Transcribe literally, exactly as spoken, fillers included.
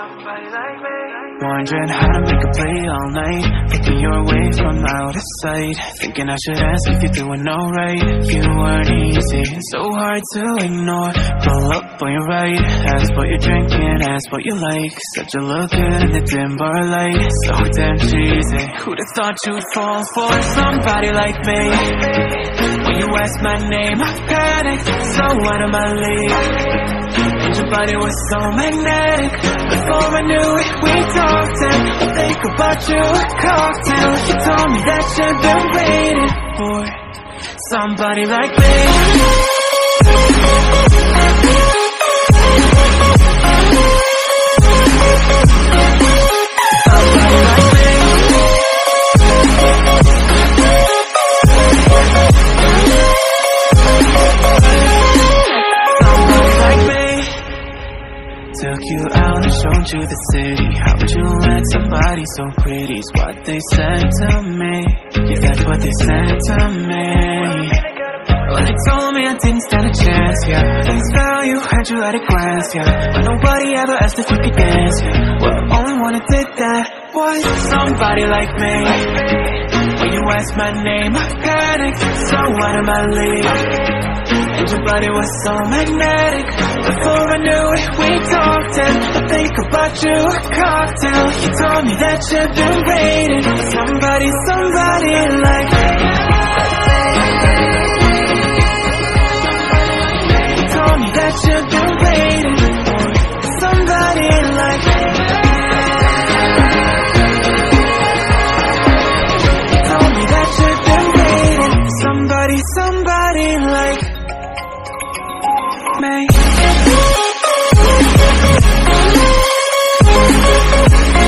Wondering how to make a play all night, looking your way from out of sight, thinking I should ask if you're doing alright. You weren't easy, so hard to ignore. Pull up on your right, ask what you're drinking, ask what you like. Said you look good in the dim bar light, so damn cheesy. Who'd have thought you'd fall for somebody like me? When you ask my name, I panicked, so out of my league. And your body was so magnetic. Before I knew it, we talked and I think about you, a cocktail. You told me that you've been waiting for somebody like me. Somebody like me. Took you out and showed you the city. How would you let somebody so pretty's what they said to me? Yeah, that's what they said to me. Well, they told me I didn't stand a chance, yeah. Face value, had you at a glance, yeah. But nobody ever asked if we could dance, yeah. Well, the only one who did that was somebody like me. When you asked my name, I panicked, so out of my league. And your body was so magnetic. Before I knew it, we talked and I think about you, a cocktail. You told me that you've been waiting for somebody, somebody like me. You told me that you've been waiting for somebody like me. You told me that you've been waiting for somebody, somebody like me. Me.